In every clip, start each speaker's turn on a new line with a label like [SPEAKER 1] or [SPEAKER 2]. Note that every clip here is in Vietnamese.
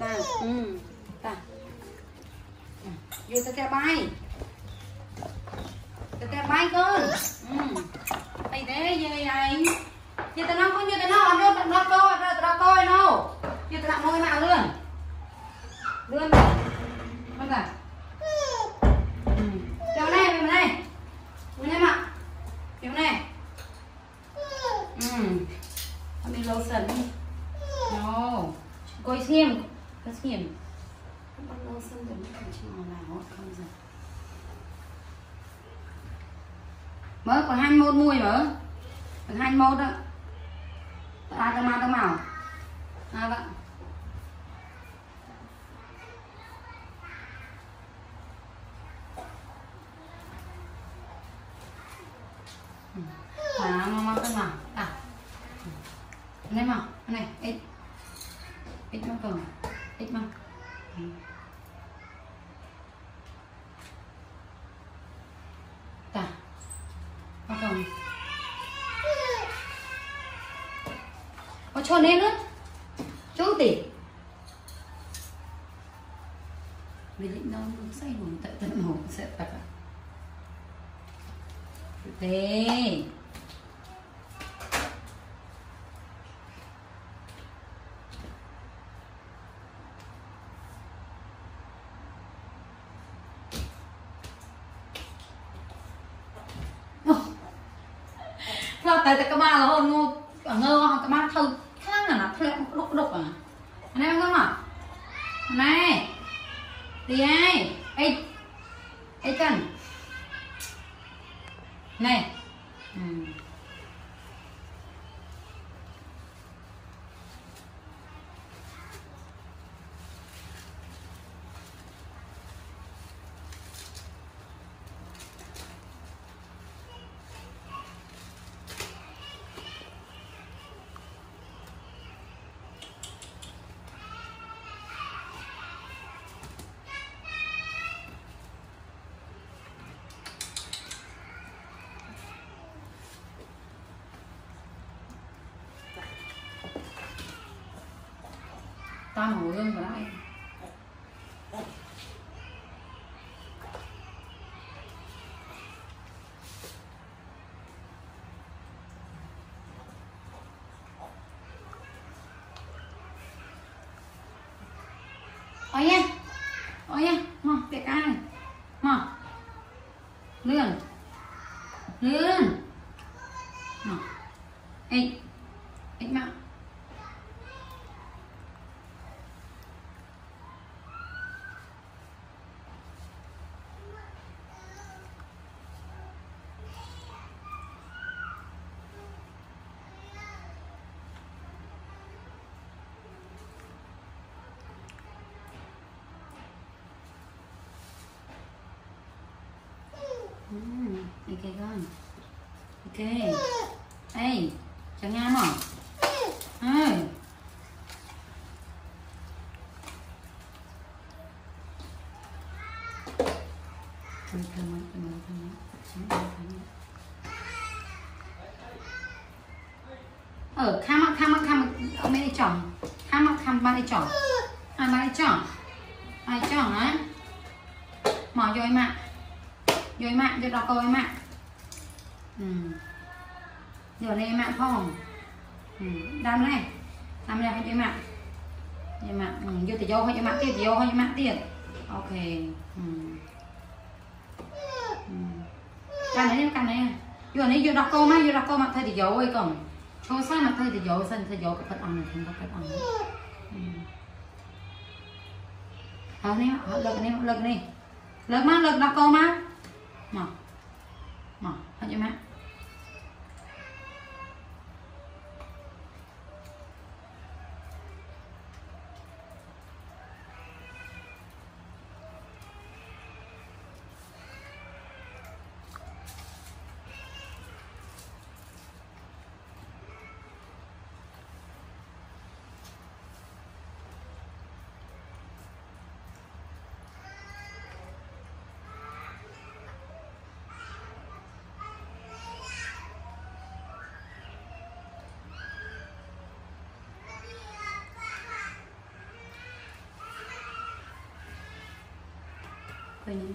[SPEAKER 1] ta ta vô ta bay ta bay con đây thế gì này như ta nó có như ta nó coi đâu như ta làm môi nào luôn vâng cả chỗ này bên này mà chỗ này đi lotion đi no coi xem cái xem bắt lotion thì nó không chịu nào không giờ mới còn 21 mùi mở còn 21 đó tao màu vậy mà cân nào này mà này ít nó còn ít mà ta nó còn có cho nên nữa chú tỷ vì định nó say hồn tại tận hồn sẽ tập thế tại các bạn là hôn ngơ các bạn thâu khác là nó thâu đục à anh em không ạ này đi ai ấy cần này ta ngồi luôn vào đây ôi nha mà để cái này mà lươn mà ấy mà ok con ok ê chẳng ngam hả ở khăm ông ấy đi chọn khăm ba đi chọn ba đi chọn á mỏ vô mạng cho đó coi mạng giờ này mạng phong đam này hay cho mạng vô thì vô hay cho mạng tiếp vô hay cho mạng tiếp ok căn này vô này vô đó cô mà thay thì vô ấy còn cho sai mà thay thì vô sân thay vô cái phần ăn này không có cái ăn này lực này lực đó cô má mà hay cho mạng phải những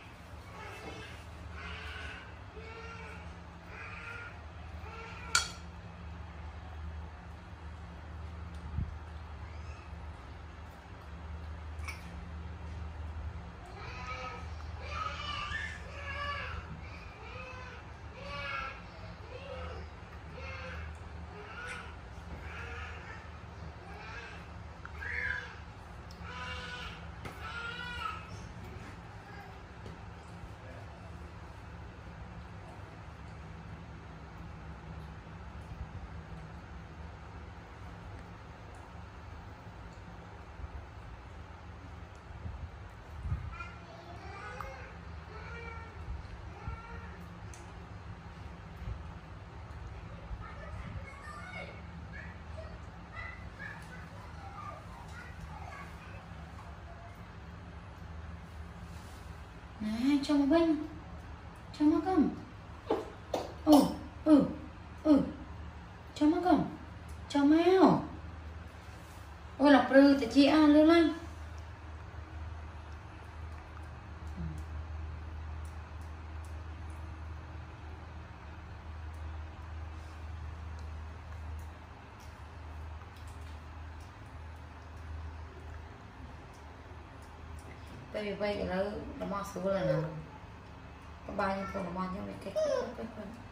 [SPEAKER 1] nè cho một bên cho nó cầm cho nó cầm cho mèo ôi lọc rư thì chị ăn luôn lên tại vì vậy nó mò xuống là nó có bao nhiêu con nó mò nhau cái